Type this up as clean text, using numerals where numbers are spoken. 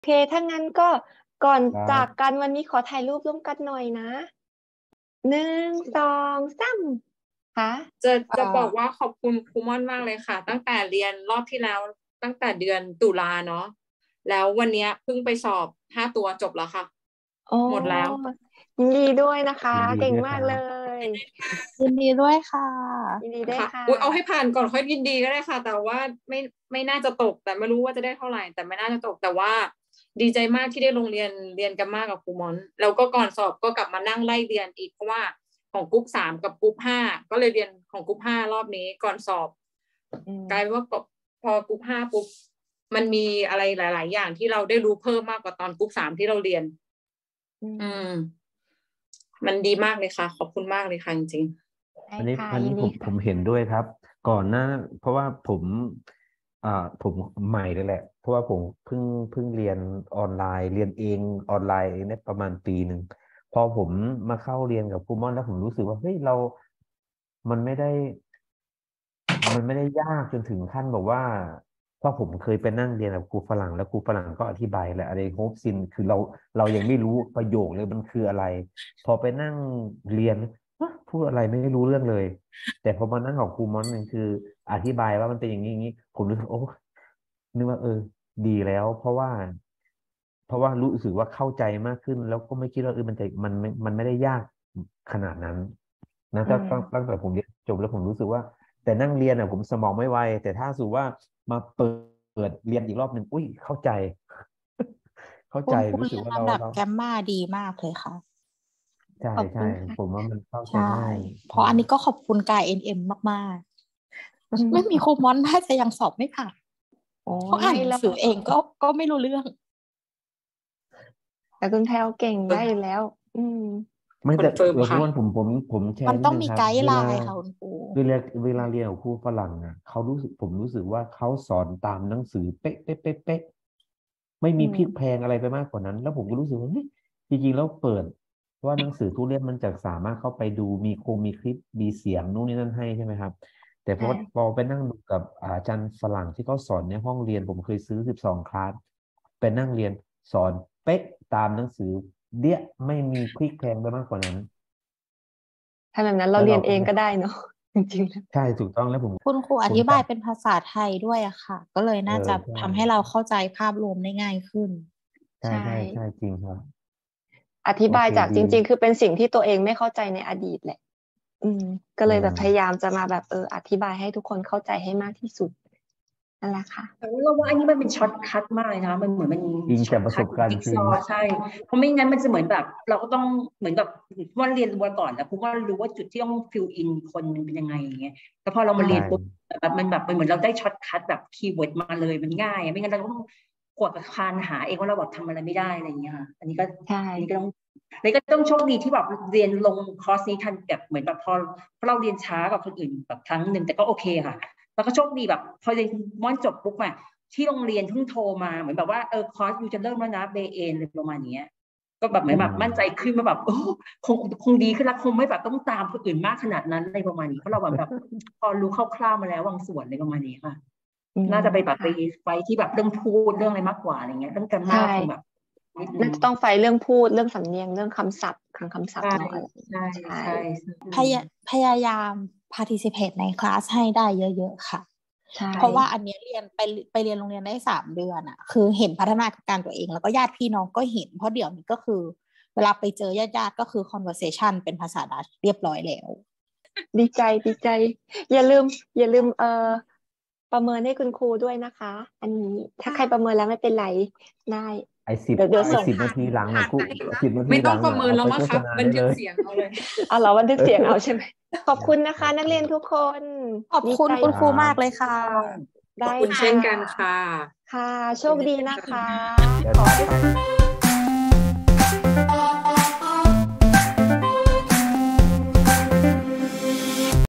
เคถ้างั้นก็ก่อนครัจากบกันวันนี้ขอถ่ายรูปร่วมกันหน่อยนะ1 2 3ค่ะจะบอกว่าขอบคุณครูม่อนมากเลยค่ะ ตั้งแต่เรียนรอบที่แล้วตั้งแต่เดือนตุลาเนาะแล้ววันเนี้ยเพิ่งไปสอบ5 ตัวจบแล้วค่ะโอ้หมดแล้วยินดีด้วยนะคะยินดีเก่งด้วยมากครับเลยยินดีด้วยค่ะยินดีด้วยค่ะค่ะอุ๊ยเอาให้ผ่านก่อนค่อยยินดีก็ได้ค่ะ แต่ว่าไม่น่าจะตก แต่ไม่รู้ว่าจะได้เท่าไหร่ แต่ไม่น่าจะตก แต่ว่าดีใจมากที่ได้ลงเรียนกันมากกับครูม่อนแล้วก็ก่อนสอบก็กลับมานั่งไล่เรียนอีกเพราะว่าของกรุ๊ป3กับกรุ๊ป5ก็เลยเรียนของกรุ๊ป5รอบนี้ก่อนสอบ กลายเป็นว่าพอกรุ๊ป5ปุ๊บมันมีอะไรหลาย ๆ อย่างที่เราได้รู้เพิ่มมากกว่าตอนกรุ๊ป3ที่เราเรียน มันดีมากเลยค่ะ ขอบคุณมากเลยค่ะจริงได้อันนี้ค่ะอันยินี้นผดีมค่ะผมเห็นด้วยครับ ก่อนหน้า เพราะว่าผมใหม่เลยแหละ เพราะว่าผมเพิ่งเรียนออนไลน์ เรียนเองออนไลน์ได้ประมาณปีหนึ่งพอผมมาเข้าเรียนกับครูม่อนแล้วผมรู้สึกว่าเฮ้ยมันไม่ได้ มันไม่ได้ยากจนถึงขั้นแบบว่าเพราะผมเคยไปนั่งเรียนกับครูฝรั่งแล้วครูฝรั่งก็อธิบายแหละอะไรโฮปซินคือเรายังไม่รู้ประโยคเลยมันคืออะไร พอไปนั่งเรียนพูดอะไรไม่รู้เรื่องเลย แต่พอมานั่งกับครูม่อนมันคืออธิบายว่ามันเป็นอย่างนี้อย่างนี้ผมรู้สึกโอ้นึกว่าดีแล้ว เพราะว่ารู้สึกว่าเข้าใจมากขึ้น แล้วก็ไม่คิดว่ามันไม่ได้ยากขนาดนั้นนะตั้งแต่ผมเรียนจบแล้วผมรู้สึกว่า แต่นั่งเรียนอ่ะผมสมองไม่ไวแต่ถ้าสูว่ามาเปิดเรียนอีกรอบหนึ่งอุ้ยเข้าใจ เข้าคุใจณครูรู้สึเรีกยนว่าลำดับเราแกมมาดีมากเลยค่ะใช่ขอบคุใช่ณค่ะผมว่ามันเข้าใจใช่ง่ายเพราะอันนี้ก็ขอบคุณกาย NM มาก ๆ ไม่มีครูม่อนน่าจะยังสอบไม่ผ่านโอ้เพราะอ่านไม่หหรนัอง กสือเองก็ไม่รู้เรื่องแต่คุณแพรวเก่งได้อยู่แล้วไม่คอแต่นเฟิร์มครูค่ะม่อนผมแชมันร์นิดต้องนึงมีครับไกด์เวไลลาน์ค่ะคุณครูเวลาเรียนกับครูฝรั่งอ่ะผมรู้สึกว่าเขาสอนตามหนังสือเป๊ะเป๊ะเป๊ะเป๊ะไม่มีพลิกแพลงอะไรไปมากกว่านั้น แล้วผมก็รู้สึกว่าเฮ้ยจริงๆแล้วเปิดว่าหนังสือทุกเล่มมันจะสามารถเข้าไปดูมีคลิปมีเสียงนู่นนี่นั่นให้ใช่ไหมครับ แต่พอใช่พอไปนั่งดูกับอาจารย์ฝรั่งที่เขาสอนในห้องเรียนผมเคยซื้อ12 คลาสไปนั่งเรียนสอนเป๊ะตามหนังสือเดี้ยไม่มีพลิกแพลงไปมากกว่านั้นถ้าแบบนั้นเราแล้วเรีเรายนเองก็ได้เนาะ จริงๆแล้วใช่ถูกต้องแล้วผมคุณครูอผมธิบายจำเป็นภาษาไทยด้วยอะค่ะ ก็เลยน่าจะใช่ทำให้เราเข้าใจภาพรวมได้ง่ายขึ้นใช่ใช่ใช่จริงครับอธิบายโอเคจากดีจริง ๆ คือเป็นสิ่งที่ตัวเองไม่เข้าใจในอดีตแหละ ก็เลยแบบพอืมยายามจะมาแบบอธิบายให้ทุกคนเข้าใจให้มากที่สุด นั่นแหละค่ะแต่ว่าเราว่าอันนี้มันเป็นช็อตคัทมากเลยนะคะมันเหมือนมันจริงช็อจากตประสคัทบการณ์จิ๊กจริซงอว์ใช่ เพราะไม่งั้นมันจะเหมือนแบบ เราก็ต้องเหมือนแบบว่าเรียนรู้มาก่อนแล้วเพราะว่ารู้ว่าจุดที่ต้องฟิลอินคนมันเป็นยังไงอย่างเงี้ยแต่พอเรามาใช่เรียนปุ๊บแบบมันเหมือนเราได้ช็อตคัทแบบคีย์เวิร์ดมาเลยมันง่ายไม่งั้นเราต้องกวดกับคานหาเองว่าเราแบบทำอะไรไม่ได้อะไรอย่างเงี้ยค่ะอันนี้ก็ใช่อันนี้ก็ต้องโชคดีที่แบบเรียนลงคอร์สนี้ทันแบบเหมือนแบบพอเราเรียนช้ากว่าคนอื่นแบบครั้งหนึ่งแต่ก็โอเคค่ะแล้วก็โชคดีแบบพอเรียนม่อนจบปุ๊บอะที่โรงเรียนเพิ่งโทรมาเหมือนแบบว่าคอร์สยูจะเริ่มแล้วนะเบเอ็นอะไรประมาณนี้ก็แบบเหมือนแบบมั่นใจขึ้นมาแบบคงดีขึ้นแล้วคงไม่แบบต้องตามคนอื่นมากขนาดนั้นอะไรประมาณนี้เพราะเราแบบพอรู้คร่าวๆมาแล้วบางส่วนอะไรประมาณนี้ค่ะน่าจะไปแบบไปที่แบบเรื่องพูดเรื่องอะไรมากกว่าอะไรเงี้ยเรื่องการมากใช่คงแบบนิดนึน่าง จะต้องไฟเรื่องพูดเรื่องสำเนียงเรื่องคำศัพท์คำศัพท์ใช่เนาะอะไรอย่างเงี้ยใช่ใช่ใช่พยายาม participate ในคลาสให้ได้เยอะๆค่ะใช่เพราะว่าอันเนี้ยเรียนไปเรียนโรงเรียนได้3 เดือนอะคือเห็นพัฒนาการตัวเองแล้วก็ญาติพี่น้องก็เห็นเพราะเดี๋ยวนี้ก็คือเวลาไปเจอญาติๆก็คือ conversation เป็นภาษาดัตช์เรียบร้อยแล้วดีใจอย่าลืมประเมินให้คุณครูด้วยนะคะ อันนี้ถ้าใครประเมินแล้วไม่เป็นไรได้ไอ้10 เดี๋ยวส่ง 10 นาทีหลังอ่ะครู10 นาทีไม่หต้ลัองงประอ่ะเมินเอาแล้วไปมั้งโฆษคะณาบันได้ทึเลกยเสียงเอาเลยเอาเหรอบันทึกเสียงเอาใช่ไหม ขอบคุณนะคะ นักเรียนทุกคนขอบคุณดีใจคุณครูมากเลยค่ะขอบคุณเช่นกันค่ะค่ะ โชคดีนะคะเดี๋ยวขอให้